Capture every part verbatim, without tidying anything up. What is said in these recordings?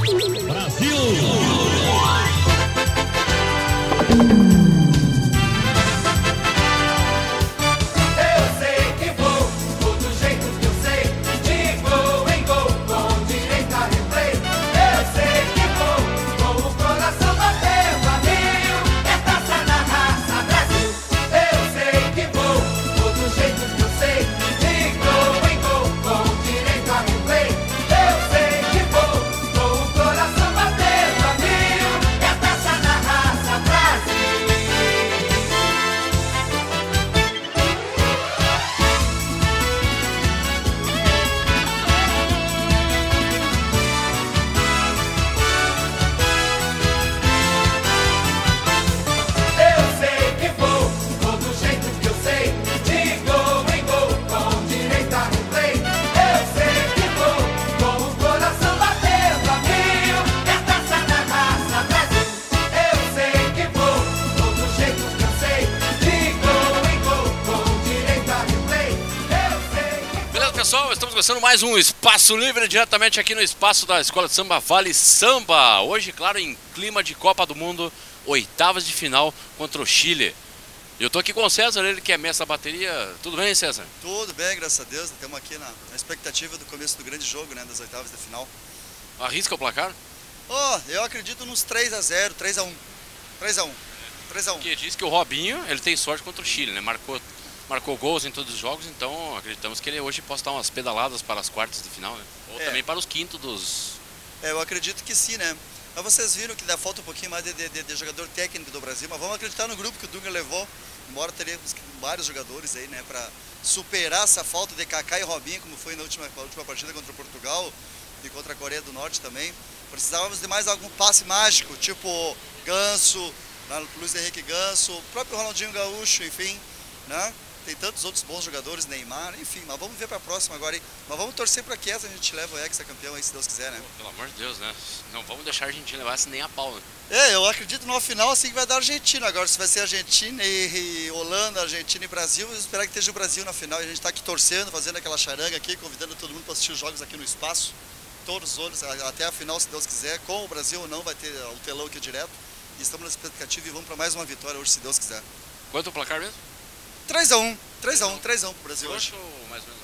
Pessoal, estamos começando mais um Espaço Livre, diretamente aqui no espaço da Escola de Samba Vale Samba. Hoje, claro, em clima de Copa do Mundo, oitavas de final contra o Chile. Eu tô aqui com o César, ele que é mestre da bateria. Tudo bem, César? Tudo bem, graças a Deus. Estamos aqui na, na expectativa do começo do grande jogo, né, das oitavas de final. Arrisca o placar? Oh, eu acredito nos três a zero, três a um. três a um. três a um. Porque diz que o Robinho, ele tem sorte contra o Chile, né? Marcou Marcou gols em todos os jogos, então acreditamos que ele hoje possa dar umas pedaladas para as quartas de final, né? Ou é. também para os quintos dos... É, eu acredito que sim, né? Mas vocês viram que dá falta um pouquinho mais de, de, de jogador técnico do Brasil, mas vamos acreditar no grupo que o Dunga levou, embora teremos vários jogadores aí, né, para superar essa falta de Kaká e Robinho, como foi na última, na última partida contra o Portugal e contra a Coreia do Norte também. Precisávamos de mais algum passe mágico, tipo Ganso, Luiz Henrique Ganso, o próprio Ronaldinho Gaúcho, enfim, né? Tem tantos outros bons jogadores, Neymar, enfim, mas vamos ver para a próxima agora, hein? Mas vamos torcer para que essa a gente leve o hexacampeão aí, se Deus quiser, né? Pô, pelo amor de Deus, né? Não vamos deixar a Argentina levar assim nem a pau, né? É, eu acredito numa final assim que vai dar Argentina. Agora, se vai ser Argentina e, e Holanda, Argentina e Brasil, eu espero que esteja o Brasil na final. E a gente está aqui torcendo, fazendo aquela charanga aqui, convidando todo mundo para assistir os jogos aqui no espaço. Todos os olhos, até a final, se Deus quiser. Com o Brasil ou não, vai ter o telão aqui direto. E estamos na expectativa e vamos para mais uma vitória hoje, se Deus quiser. Quanto o placar mesmo? três a um, três a um, três a um pro Brasil hoje. Ou mais ou menos?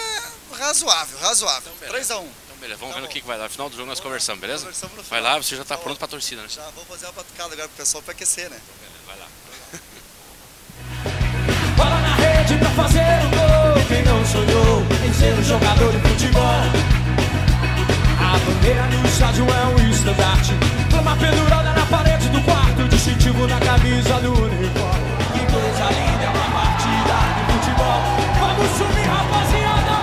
É, razoável, razoável. Então, três a um. Então, beleza, vamos tá ver no que, que vai dar. No final do jogo nós Boa, conversamos, beleza? Conversamos no vai final. lá, você já está tá pronto para a torcida, né? Já, vou fazer uma batucada agora pro pessoal para aquecer, né? Então, beleza, vai lá. Bola na rede pra fazer um gol. Quem não sonhou em ser um jogador de futebol? A bandeira no estádio é um estandarte, flama pendurada na parede do quarto, distintivo na camisa do uniforme. Que coisa linda, é uma partida de futebol. Vamos subir, rapaziada!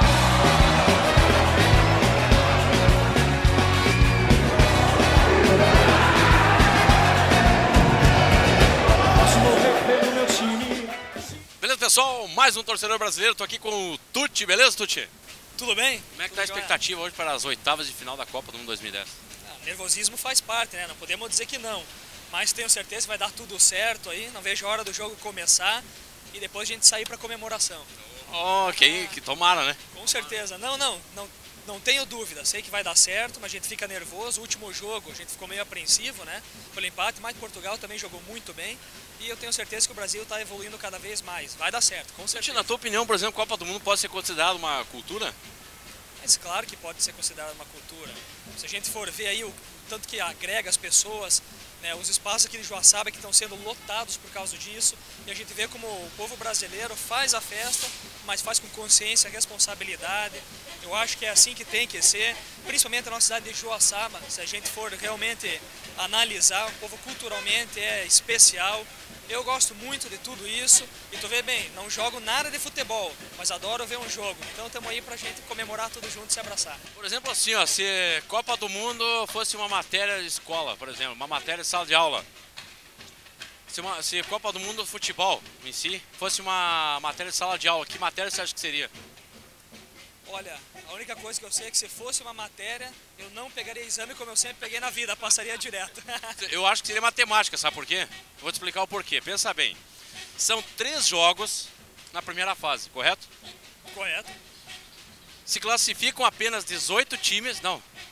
Posso morrer pelo meu time. Beleza, pessoal? Mais um torcedor brasileiro. Tô aqui com o Tuti, beleza, Tuti? Tudo bem? Como é que tá a expectativa hoje para as oitavas de final da Copa do Mundo dois mil e dez? Ah, nervosismo faz parte, né? Não podemos dizer que não. Mas tenho certeza que vai dar tudo certo aí. Não vejo a hora do jogo começar e depois a gente sair para comemoração. Oh, que, que tomara, né? Com certeza. Não, não, não, não tenho dúvida. Sei que vai dar certo, mas a gente fica nervoso. O último jogo a gente ficou meio apreensivo, né? Pelo empate, mas Portugal também jogou muito bem. E eu tenho certeza que o Brasil está evoluindo cada vez mais. Vai dar certo, com certeza. Na tua opinião, por exemplo, a Copa do Mundo pode ser considerada uma cultura? Mas claro que pode ser considerada uma cultura. Se a gente for ver aí o tanto que agrega as pessoas, né, os espaços aqui de Joaçaba que estão sendo lotados por causa disso, e a gente vê como o povo brasileiro faz a festa, mas faz com consciência, responsabilidade. Eu acho que é assim que tem que ser, principalmente na nossa cidade de Joaçaba. Se a gente for realmente analisar, o povo culturalmente é especial. Eu gosto muito de tudo isso e tu vê bem, não jogo nada de futebol, mas adoro ver um jogo. Então estamos aí pra gente comemorar tudo junto e se abraçar. Por exemplo, assim, ó, se Copa do Mundo fosse uma matéria de escola, por exemplo, uma matéria de sala de aula. Se, uma, se Copa do Mundo futebol em si fosse uma matéria de sala de aula, que matéria você acha que seria? Olha, a única coisa que eu sei é que se fosse uma matéria, eu não pegaria exame como eu sempre peguei na vida, passaria direto. Eu acho que seria matemática, sabe por quê? Eu vou te explicar o porquê. Pensa bem, são três jogos na primeira fase, correto? Correto. Se classificam apenas dezoito times, não,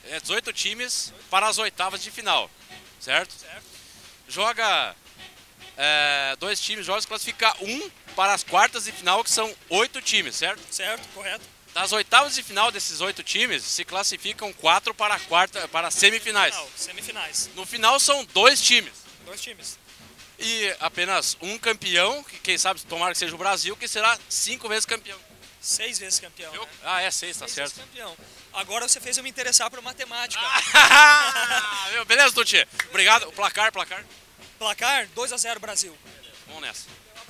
É dezoito times para as oitavas de final, certo? Certo. Joga é, dois times, jogos classifica um para as quartas de final, que são oito times, certo? Certo, correto. Das oitavas de final desses oito times, se classificam quatro para a quarta, para as semifinais. Final, semifinais. No final são dois times. Dois times. E apenas um campeão, que quem sabe tomara que seja o Brasil, que será cinco vezes campeão. Seis vezes campeão. Né? Ah, é seis, tá Seis certo. vezes campeão. Agora você fez eu me interessar por matemática. Ah, meu, beleza, Tuti. Obrigado. O placar, placar. Placar dois a zero Brasil. Vamos nessa.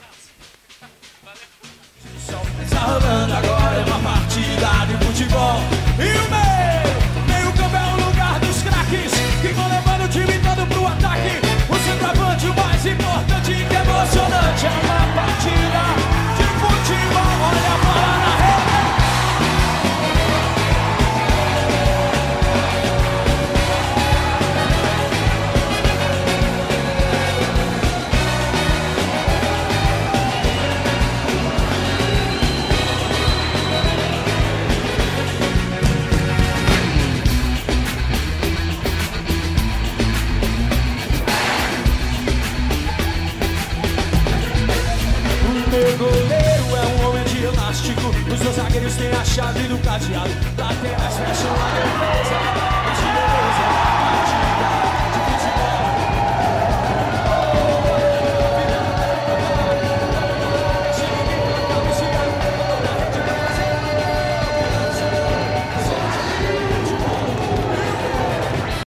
Está rolando agora, é uma partida de futebol. E o meio, meio campo é o lugar dos craques que vão levando o time todo pro ataque. O centroavante, o mais importante, que é emocionante. É uma partida de futebol. Olha a bola na rede. Meu goleiro é um homem de elástico. Os meus zagueiros têm a chave do cadeado.